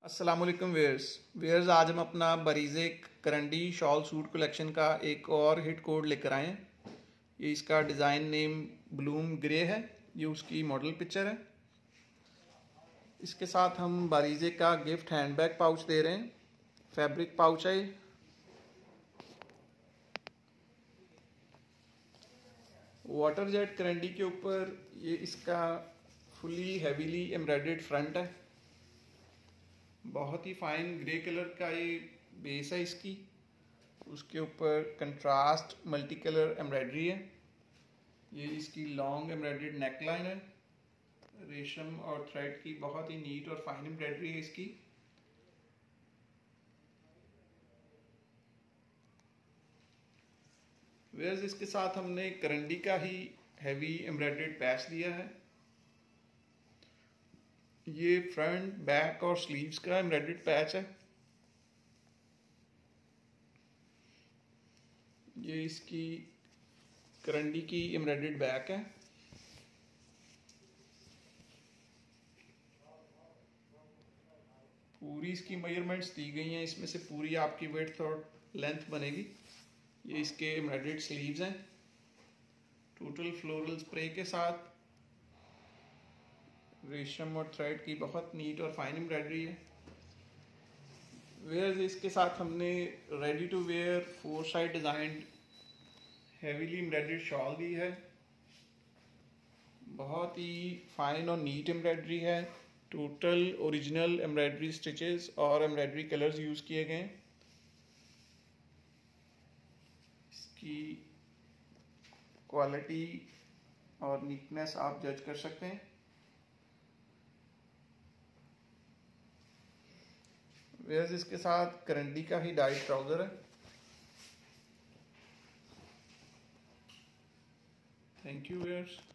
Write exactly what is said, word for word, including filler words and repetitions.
अस्सलामुअलैकुम wears wears आज हम अपना बरीज़े करंडी शॉल सूट कलेक्शन का एक और हिट कोड लेकर आए हैं। ये इसका डिज़ाइन नेम ब्लूम ग्रे है। ये उसकी मॉडल पिक्चर है। इसके साथ हम बरीज़े का गिफ्ट हैंडबैग पाउच दे रहे हैं। फैब्रिक पाउच है। वाटर जेट करंडी के ऊपर ये इसका फुली हैवीली एम्ब्रॉयडर्ड फ्रंट है। बहुत ही फाइन ग्रे कलर का ये बेस है इसकी। उसके ऊपर कंट्रास्ट मल्टी कलर एम्ब्रॉयडरी है। ये इसकी लॉन्ग एम्ब्रॉयडर्ड नेकलाइन है। रेशम और थ्रेड की बहुत ही नीट और फाइन एम्ब्रॉयडरी है इसकी। वेयर्स इसके साथ हमने करंडी का ही हैवी एम्ब्रॉयडर्ड पैच दिया है। ये फ्रंट बैक और स्लीव्स का एम्ब्रॉयडर्ड पैच है। ये इसकी करंडी की एम्ब्रॉयडर्ड बैक है। पूरी इसकी मेजरमेंट्स दी गई हैं। इसमें से पूरी आपकी विड्थ और लेंथ बनेगी। ये इसके एम्ब्रॉयडर्ड स्लीव्स हैं टोटल फ्लोरल स्प्रे के साथ। रेशम और थ्रेड की बहुत नीट और फाइन एम्ब्रॉयडरी है। वेयर इसके साथ हमने ready to wear four side design heavily embroidered shawl दी है। बहुत ही फाइन और नीट एम्ब्रॉयडरी है। टोटल ओरिजिनल एम्ब्रॉयडरी स्टिचेस और एम्ब्रॉयडरी कलर्स यूज किए गए। इसकी क्वालिटी और नीटनेस आप जज कर सकते हैं। वेयर्स इसके साथ करंडी का ही डाइट ट्राउजर है। Thank you wears.